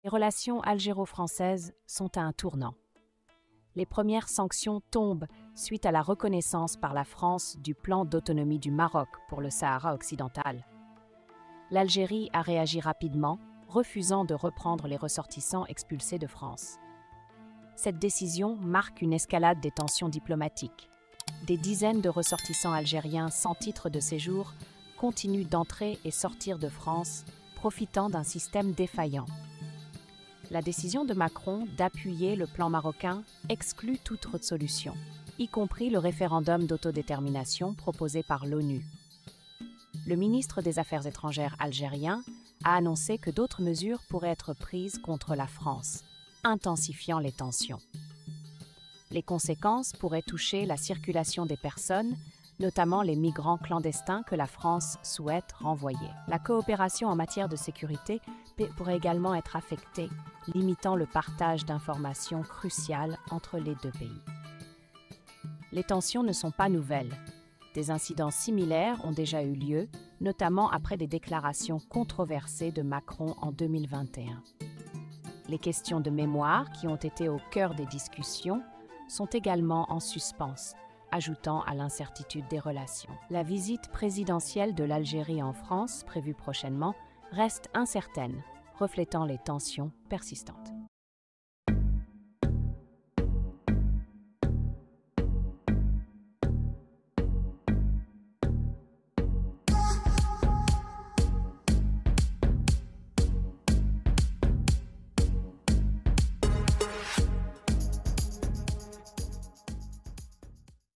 Les relations algéro-françaises sont à un tournant. Les premières sanctions tombent suite à la reconnaissance par la France du plan d'autonomie du Maroc pour le Sahara occidental. L'Algérie a réagi rapidement, refusant de reprendre les ressortissants expulsés de France. Cette décision marque une escalade des tensions diplomatiques. Des dizaines de ressortissants algériens sans titre de séjour continuent d'entrer et sortir de France, profitant d'un système défaillant. La décision de Macron d'appuyer le plan marocain exclut toute autre solution, y compris le référendum d'autodétermination proposé par l'ONU. Le ministre des Affaires étrangères algérien a annoncé que d'autres mesures pourraient être prises contre la France, intensifiant les tensions. Les conséquences pourraient toucher la circulation des personnes, notamment les migrants clandestins que la France souhaite renvoyer. La coopération en matière de sécurité pourrait également être affectée, limitant le partage d'informations cruciales entre les deux pays. Les tensions ne sont pas nouvelles. Des incidents similaires ont déjà eu lieu, notamment après des déclarations controversées de Macron en 2021. Les questions de mémoire, qui ont été au cœur des discussions, sont également en suspens, ajoutant à l'incertitude des relations. La visite présidentielle de l'Algérie en France, prévue prochainement, reste incertaine, reflétant les tensions persistantes.